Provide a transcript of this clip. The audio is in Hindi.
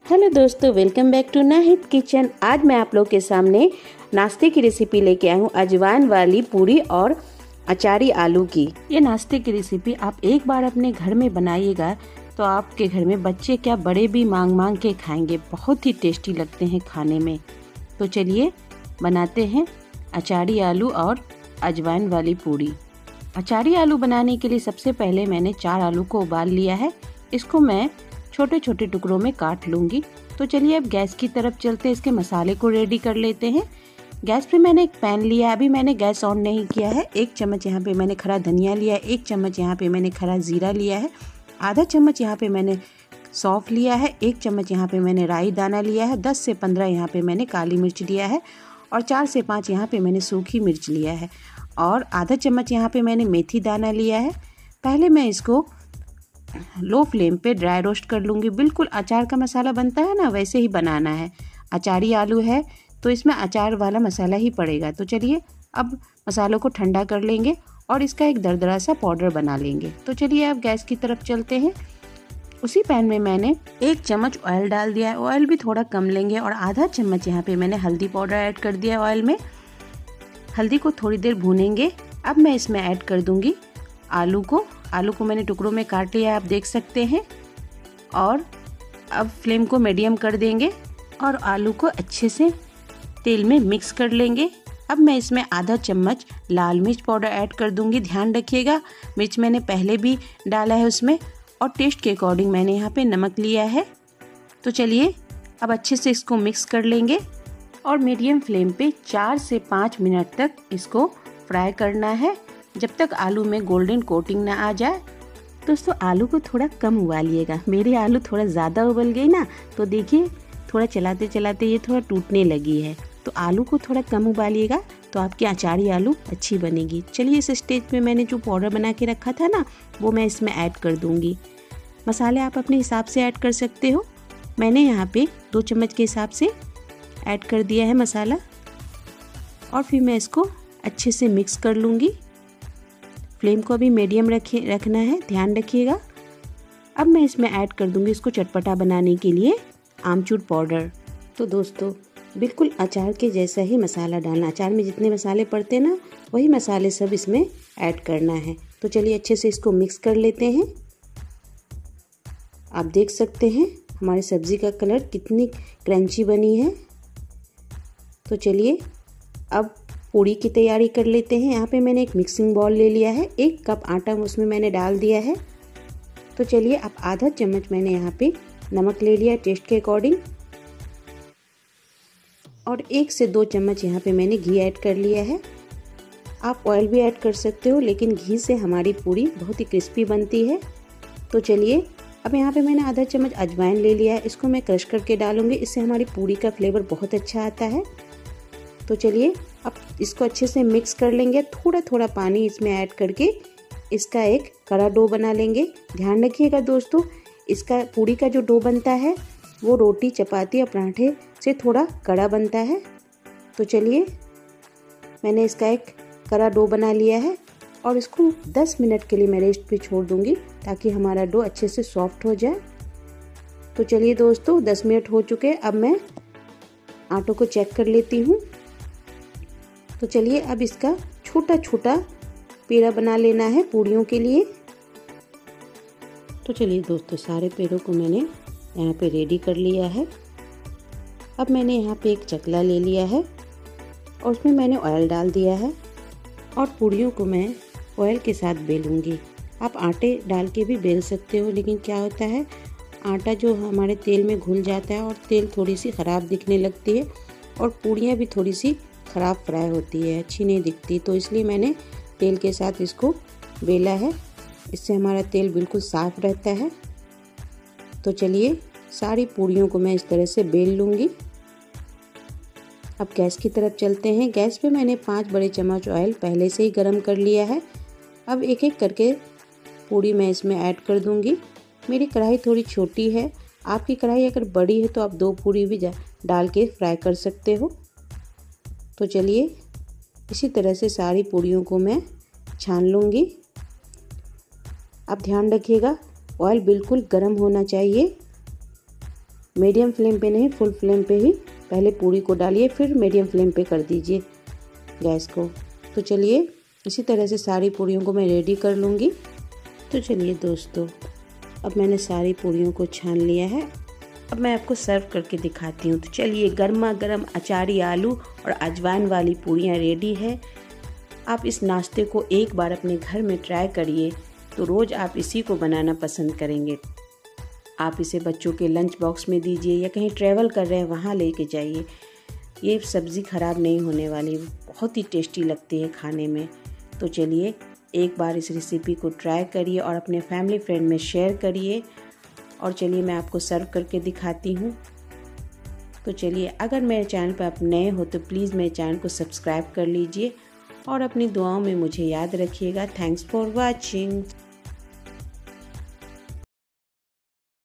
हेलो दोस्तों, welcome back to Nahid kitchen. आज मैं आप लोग के सामने नाश्ते की रेसिपी लेके आई हूँ, अजवाइन वाली पूरी और अचारी आलू की। ये नाश्ते की रेसिपी आप एक बार अपने घर में बनाइएगा तो आपके घर में बच्चे क्या बड़े भी मांग मांग के खाएंगे। बहुत ही टेस्टी लगते हैं खाने में। तो चलिए बनाते हैं अचारी आलू और अजवाइन वाली पूरी। अचारी आलू बनाने के लिए सबसे पहले मैंने 4 आलू को उबाल लिया है। इसको मैं छोटे छोटे टुकड़ों में काट लूँगी। तो चलिए अब गैस की तरफ चलते हैं, इसके मसाले को रेडी कर लेते हैं। गैस पे मैंने एक पैन लिया है, अभी मैंने गैस ऑन नहीं किया है। 1 चम्मच यहाँ पे मैंने खरा धनिया लिया है, 1 चम्मच यहाँ पे मैंने खरा जीरा लिया है, आधा चम्मच यहाँ पे मैंने सौंफ लिया है, 1 चम्मच यहाँ पे मैंने राई दाना लिया है, 10 से 15 यहाँ पे मैंने काली मिर्च लिया है और 4 से 5 यहाँ पे मैंने सूखी मिर्च लिया है और आधा चम्मच यहाँ पे मैंने मेथी दाना लिया है। पहले मैं इसको लो फ्लेम पे ड्राई रोस्ट कर लूँगी। बिल्कुल अचार का मसाला बनता है ना, वैसे ही बनाना है। अचारी आलू है तो इसमें अचार वाला मसाला ही पड़ेगा। तो चलिए अब मसालों को ठंडा कर लेंगे और इसका एक दरदरा सा पाउडर बना लेंगे। तो चलिए अब गैस की तरफ चलते हैं। उसी पैन में मैंने 1 चम्मच ऑयल डाल दिया है। ऑयल भी थोड़ा कम लेंगे और आधा चम्मच यहाँ पे मैंने हल्दी पाउडर ऐड कर दिया है ऑयल में। हल्दी को थोड़ी देर भूनेंगे। अब मैं इसमें ऐड कर दूंगी आलू को मैंने टुकड़ों में काट लिया है, आप देख सकते हैं। और अब फ्लेम को मीडियम कर देंगे और आलू को अच्छे से तेल में मिक्स कर लेंगे। अब मैं इसमें आधा चम्मच लाल मिर्च पाउडर ऐड कर दूंगी। ध्यान रखिएगा, मिर्च मैंने पहले भी डाला है उसमें और टेस्ट के अकॉर्डिंग मैंने यहाँ पे नमक लिया है। तो चलिए अब अच्छे से इसको मिक्स कर लेंगे और मीडियम फ्लेम पे 4 से 5 मिनट तक इसको फ्राई करना है, जब तक आलू में गोल्डन कोटिंग ना आ जाए। दोस्तों आलू को थोड़ा कम उबालिएगा, मेरे आलू थोड़ा ज़्यादा उबल गई ना, तो देखिए थोड़ा चलाते चलाते ये थोड़ा टूटने लगी है। तो आलू को थोड़ा कम उबालिएगा तो आपकी अचारी आलू अच्छी बनेगी। चलिए इस स्टेज पे मैंने जो पाउडर बना के रखा था ना, वो मैं इसमें ऐड कर दूँगी। मसाले आप अपने हिसाब से ऐड कर सकते हो। मैंने यहाँ पे 2 चम्मच के हिसाब से ऐड कर दिया है मसाला और फिर मैं इसको अच्छे से मिक्स कर लूँगी। फ्लेम को अभी मीडियम रखना है, ध्यान रखिएगा। अब मैं इसमें ऐड कर दूंगी इसको चटपटा बनाने के लिए आमचूर पाउडर। तो दोस्तों बिल्कुल अचार के जैसा ही मसाला डालना। अचार में जितने मसाले पड़ते हैं ना, वही मसाले सब इसमें ऐड करना है। तो चलिए अच्छे से इसको मिक्स कर लेते हैं। आप देख सकते हैं हमारी सब्ज़ी का कलर कितनी क्रंची बनी है। तो चलिए अब पूरी की तैयारी कर लेते हैं। यहाँ पे मैंने एक मिक्सिंग बाउल ले लिया है, 1 कप आटा उसमें मैंने डाल दिया है। तो चलिए अब आधा चम्मच मैंने यहाँ पे नमक ले लिया टेस्ट के अकॉर्डिंग और 1 से 2 चम्मच यहाँ पे मैंने घी ऐड कर लिया है। आप ऑयल भी ऐड कर सकते हो, लेकिन घी से हमारी पूरी बहुत ही क्रिस्पी बनती है। तो चलिए अब यहाँ पे मैंने आधा चम्मच अजवाइन ले लिया है, इसको मैं क्रश करके डालूंगी, इससे हमारी पूरी का फ्लेवर बहुत अच्छा आता है। तो चलिए अब इसको अच्छे से मिक्स कर लेंगे। थोड़ा थोड़ा पानी इसमें ऐड करके इसका एक कड़ा डो बना लेंगे। ध्यान रखिएगा दोस्तों, इसका पूरी का जो डो बनता है वो रोटी, चपाती या पराठे से थोड़ा कड़ा बनता है। तो चलिए मैंने इसका एक कड़ा डो बना लिया है और इसको 10 मिनट के लिए मैं रेस्ट पे छोड़ दूंगी ताकि हमारा डो अच्छे से सॉफ्ट हो जाए। तो चलिए दोस्तों 10 मिनट हो चुके हैं। अब मैं आटो को चेक कर लेती हूँ। तो चलिए अब इसका छोटा छोटा पेड़ा बना लेना है पूड़ियों के लिए। तो चलिए दोस्तों सारे पेड़ों को मैंने यहाँ पे रेडी कर लिया है। अब मैंने यहाँ पे एक चकला ले लिया है और उसमें मैंने ऑयल डाल दिया है और पूड़ियों को मैं ऑयल के साथ बेलूँगी। आप आटे डाल के भी बेल सकते हो, लेकिन क्या होता है आटा जो हमारे तेल में घुल जाता है और तेल थोड़ी सी ख़राब दिखने लगती है और पूड़ियाँ भी थोड़ी सी ख़राब फ्राई होती है, अच्छी नहीं दिखती। तो इसलिए मैंने तेल के साथ इसको बेला है, इससे हमारा तेल बिल्कुल साफ़ रहता है। तो चलिए सारी पूड़ियों को मैं इस तरह से बेल लूँगी। अब गैस की तरफ चलते हैं। गैस पे मैंने 5 बड़े चम्मच ऑयल पहले से ही गर्म कर लिया है। अब एक एक करके पूड़ी मैं इसमें ऐड कर दूँगी। मेरी कढ़ाई थोड़ी छोटी है, आपकी कढ़ाई अगर बड़ी है तो आप 2 पूड़ी भी डाल के फ्राई कर सकते हो। तो चलिए इसी तरह से सारी पूड़ियों को मैं छान लूँगी। अब ध्यान रखिएगा ऑयल बिल्कुल गर्म होना चाहिए। मीडियम फ्लेम पे नहीं, फुल फ्लेम पे ही पहले पूरी को डालिए, फिर मीडियम फ्लेम पे कर दीजिए गैस को। तो चलिए इसी तरह से सारी पूरियों को मैं रेडी कर लूँगी। तो चलिए दोस्तों, अब मैंने सारी पूरियों को छान लिया है। अब मैं आपको सर्व करके दिखाती हूँ। तो चलिए, गर्मा गर्म अचारी आलू और अजवाइन वाली पूरियाँ रेडी है। आप इस नाश्ते को एक बार अपने घर में ट्राई करिए तो रोज़ आप इसी को बनाना पसंद करेंगे। आप इसे बच्चों के लंच बॉक्स में दीजिए या कहीं ट्रैवल कर रहे हैं वहाँ लेके जाइए। ये सब्ज़ी ख़राब नहीं होने वाली, बहुत ही टेस्टी लगती है खाने में। तो चलिए एक बार इस रेसिपी को ट्राई करिए और अपने फैमिली फ्रेंड में शेयर करिए। और चलिए मैं आपको सर्व करके दिखाती हूँ। तो चलिए, अगर मेरे चैनल पर आप नए हो तो प्लीज़ मेरे चैनल को सब्सक्राइब कर लीजिए और अपनी दुआओं में मुझे याद रखिएगा। Thanks for watching.